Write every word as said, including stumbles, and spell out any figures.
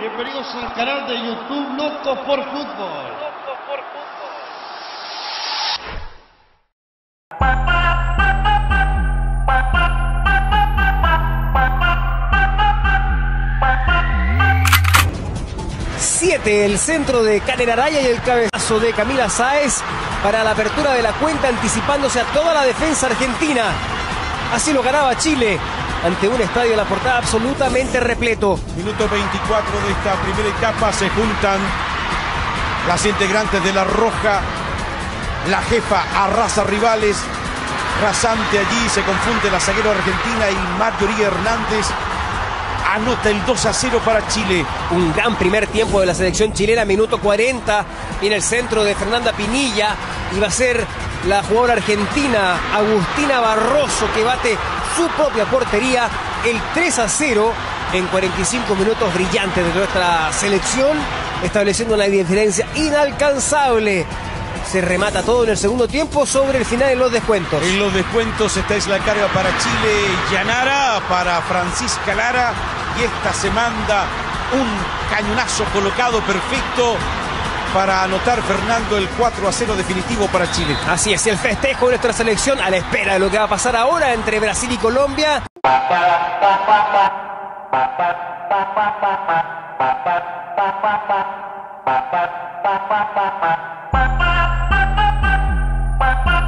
Bienvenidos al canal de YouTube Loco por Fútbol. Loco por Fútbol. siete, el centro de Caner Araya y el cabezazo de Camila Sáez para la apertura de la cuenta, anticipándose a toda la defensa argentina. Así lo ganaba Chile ante un estadio de La Portada absolutamente repleto. Minuto veinticuatro de esta primera etapa, se juntan las integrantes de La Roja. La jefa arrasa rivales, rasante allí, se confunde la zaguera argentina y Marjorie Hernández anota el dos a cero para Chile. Un gran primer tiempo de la selección chilena, minuto cuarenta, en el centro de Fernanda Pinilla, y va a ser la jugadora argentina Agustina Barroso que bate su propia portería, el tres a cero en cuarenta y cinco minutos brillantes de nuestra selección, estableciendo una diferencia inalcanzable. Se remata todo en el segundo tiempo, sobre el final en los descuentos. En los descuentos esta es la carga para Chile. Yanara para Francisca Lara, y esta se manda un cañonazo colocado perfecto para anotar Fernando el cuatro a cero definitivo para Chile. Así es, el festejo de nuestra selección a la espera de lo que va a pasar ahora entre Brasil y Colombia. Bye.